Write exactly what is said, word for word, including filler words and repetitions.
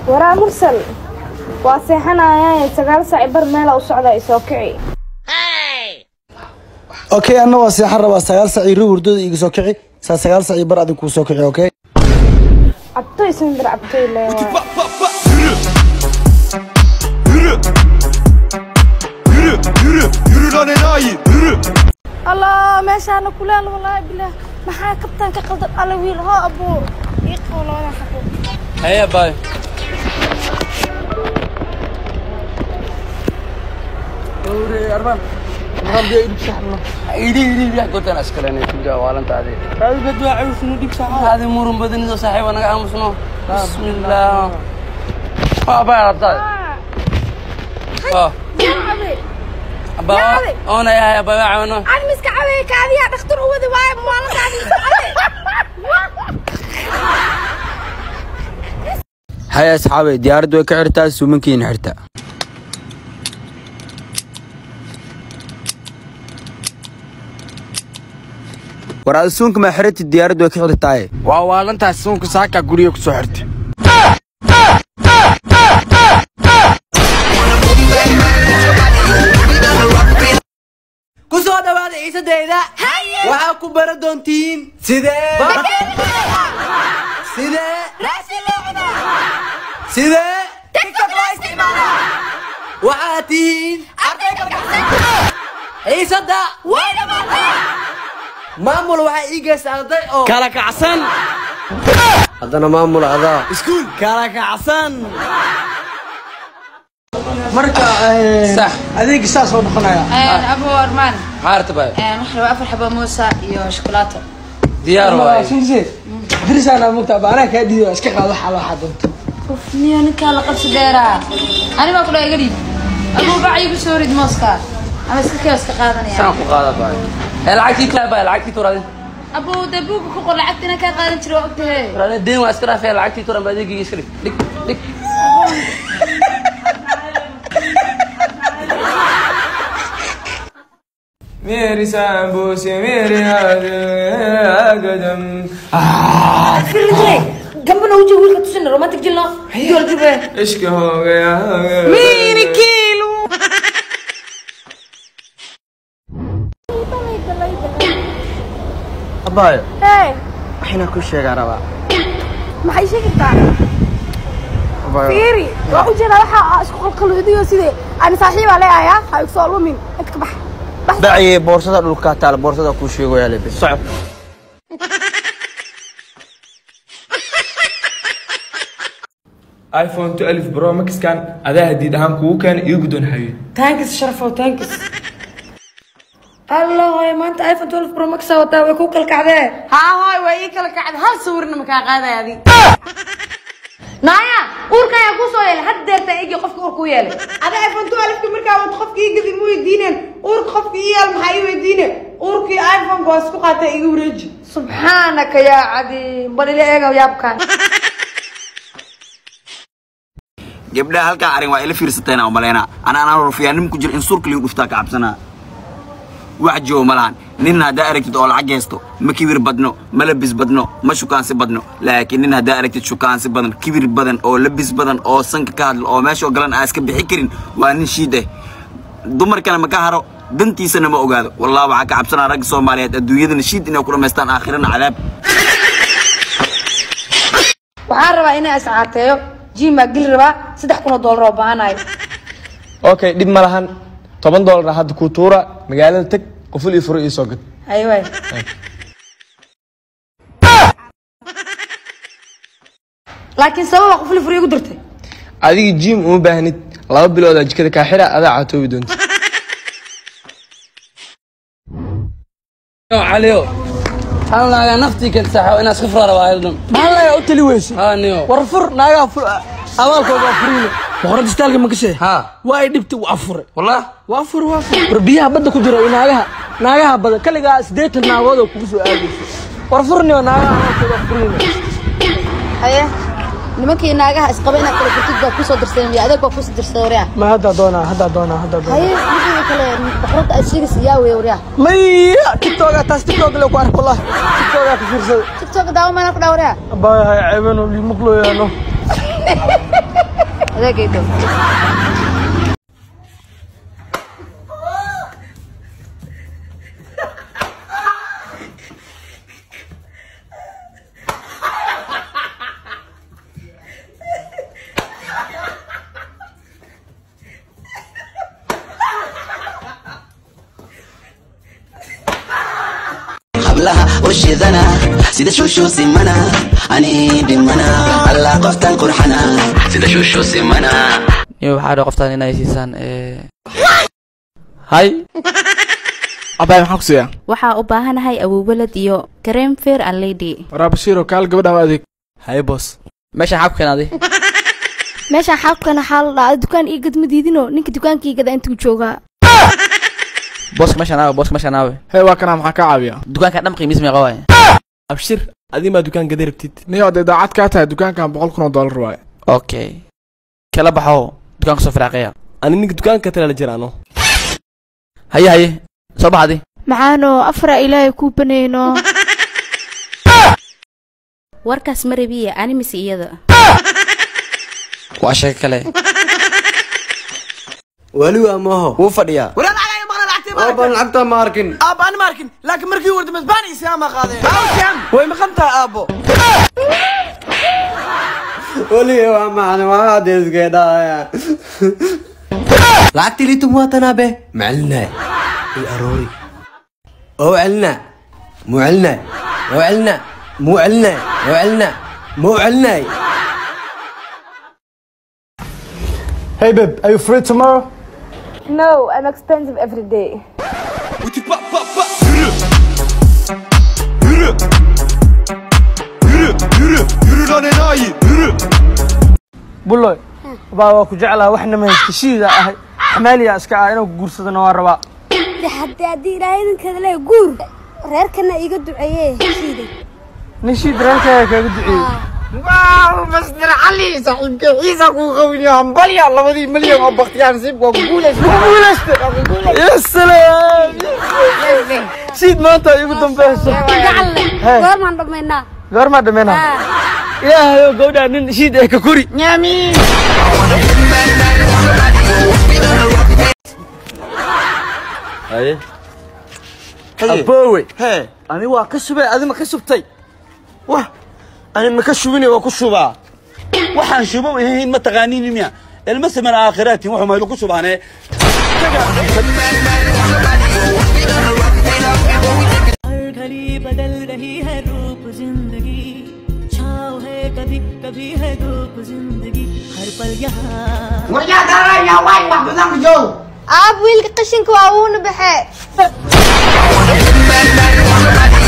ورا مرسل واسيحنا يا سجال سايبر ميلا وصعدا يسوكعي اوكي انا واسيح ربا سجال سايرو وردود iga soo kici sa sagaal saac bar adin ku soo kici okay abto isin bir abto ilaa yürü yürü yürü yürü lan enayi yürü الله meeshaan kulaal wallahi billah maxaa kabtaan ka qaldan ala wiil ha abo ii qowlo wala xaqo هيا باي دوري أربعة نعم دي إيدك سحنا إيدي إيدي بيح قلت أنا أشكرني في الجو ولا أنت هذه هذا بدو أعرف إنه ديك سحنا هذه مرم بدني ذو صاحب وأنا قاعد مسنو بسم الله ها باي ربطان ها أبا أنا يا يا باي عونه أنا مسك عوي كذي يا دكتور هو ذي واي مالا كذي هيا أصحابي ديار دوي كعرتا سومنكين حرتا ورا السونك ما حرت الديار دوي كعرتاي واو انت السونك ساكا غوريو كسو حرتي كسو دباد عيسى ديدا waxaa ku bar doontiin sidee sidee raasilada sidee tiktok la isticmaala waxaatiin arday kalgacsan ciisada wayna maamul waxa iigaas arday oo kala kacsan hadana maamul adaa iskuul kala kacsan marka صح adeeg saas oo noqonaya een abo armaan حارتبا een waxa afar xabo muusa iyo shukulaato diyaar waay sinjee dirisana mugta baana ka dhiyo iska qaad waxa la xadunto of niyo ninka la qabsi deera ani ma kula iga dhig abo bacay ku soo rid mooska ama iska kaas ka qaadanaya saan ku qaada baay ee lacagtii ka baay lacagtii turadin abo dabuug ku qol lacagtina ka qaadan jiro ogtahay rana deen waa iska raafay lacagtii turan baadiga iska dhig dhig dhig मेरी सांबो से मेरे आगदम جنبنا وجه ويلك تسن رومانتك جلنا يقول جبه इश्क हो गया ميري كيلو abaayo هاي waxina ku sheegaa raba ما حي شيء كتار فيري وأجينا لها أشكال قلوديو سيدي أنا صاحبة عليها يا هاي كسولو من أنت كبح bacay boorsada dhulka taal boorsada ku sheego yaa leebis soco ايفون اثناشر برو ماكس كان adaa hadiid ahaan kugu keen iyo gudon haye تانكس شرفه تانكس الله يا ما أنت آيفون اثنا عشر برو ماكس وتا ويكوك الكعدة ها هاي ويك الكعدة هل صورنا مكان قاعدة هذه نايا أوركا يا كوسو يلا حد درت يجي قفك أوركو يلا هذا آيفون اثنا عشر كمركا وتخفك يجي مو يدينن أورك خفك يلا محيو يدينن أوركي آيفون قاسكو قاتا يجي ورج سبحانك يا عدي بدي لي إيجا ويابكان gabdhaha halka arin waa ila fiirsateena oo maleena ana ana rufiyaannim ku jir in surka liigu dhuftaa ka cabsana wax joo malaan nin hada aragtid oo lacag haysto ma kibir badno ma labis badno ma shukaansi badno laakiin nin hada aragtid shukaansi badan kibir badan oo labis badan oo sanka ka hadlo oo meesha galan aaska bixi karin waa nin shiide dumarkana ma ka haro dantiisana ma ogaado wallahi waxa ka cabsana rag Soomaaliyeed adduunyada shiid inay ku dhameystaan aakhirana cadaab waxaan rabaa inay ascaateeyo جيما قل ربا سدح كنا دولار وباهناي اوكي دib ma lahan toban dollar hadda ku tuura magaalada tag qoful ifuro ii soo gad ايوه لكن سبب قفل ifuro igu dirtay adiga jim uma baahnid laba bilood aad jikada ka xira adaa caatoobi doonta عليو أنا نفتي كنت ساحة وأنا أسخفر على واحد ما لا يا أتلي ويش ها نيو ورفر ناقة أولك وافرين بخرج استالك مكسي ها واي دبت وافر والله وافر وافر ربيها بدك كجرا ناقها ناقها بدك كل جا سديت الناقود وكوسو أجلس ورفرني وناقها وافرين haye nimankii naagaha isqabayna kala furtid ku soo dirsan yaa adag ku soo dirsan wariya ما هذا دونا هذا دونا هذا دونا haye midii kale boqorada ashiris yaa weey wariya مي تيك تاس تيك توك لو كارك والله تيك توك في فرصة tiktok daawo mana ku dhawriya باي هاي عيبنا اللي مقلو يا نو adeegaydo hablaha washidana sida shushu simana ani dimana alla qoftan qurxana sida shushu simana iyo waxa dhaqo qoftaan inay siisaan ee hay abay maxaa ku siyaa waxa u baahanahay awowlad iyo cream fair and lady waraabashiro kaal gabadha adeeg hay boss meesha xaq keenaday meesha xaqana xal la dukaan ii gad madiidino ninka dukaankii gada intuu jooga boss meesha naaw boss meesha naaw hey waa kana maxaa ka caawiya dukaanka dham qiimiis meeqa waay abshir adii ma dukaanka diribtid niyo de daacad ka tahay dukaankan boqol kun oo dollar waay okay kala baxo dukaanka soo firaaqaya ani ninka dukaanka tala jiraano haye haye soo baxdi maxaano afra ilaahay ku baneyno warkaas marabiya ani mise iyada waa shay kale wali waa maaho wuu fadhiyaa أبا لعبت ماركن أبا أنا ماركن لكن مركي ورد مزباني سياما قاضي أو سيام وين مخنتها أبو ولي وما أنا ما أدري كذا يا لعبت لي تمواتنا به معلنا الأروري أو علنا مو علنا أو علنا مو علنا أو علنا مو علنا Hey babe, are you free tomorrow? No, I'm expensive every day. Yürü. Yürü. Yürü. Yürü lan enayi. Yürü. Bulloy. Baa waa ku jeclaa waxna ma heshiida ahay. Xamaaliya iska ah inuu guursadana waa rabaa. Hadda hadii ilaahay idinka le guur. Reerkana iga duceeyay heshiiday. Nishiid reerkaaga kaga duceeyay. واو مستر علي صاحبك عيسى قوي يا مبليا لبدي مليون او بختيان سيب وقولش قولش يا سلام سيد ما انت يقول دمبيس غير ما دمينا غير ما دمينا يا هيو غودا نين شيد اي ككوري نيامي هاي ابوي هي انا waa ka shubay adima ka shubtay wah أنا ما كشوفني وكشوفها وحن شوفوا هي ما تغانيني ميا المسمى الآخرات وحما يلقوا شوفانه हर घड़ी बदल रही है रूप जिंदगी छाव है कभी कभी है धूप जिंदगी हर पल यहाँ ورجع ترى يا واي ما بدك جو أب ويلك قشنك وأبونا بحق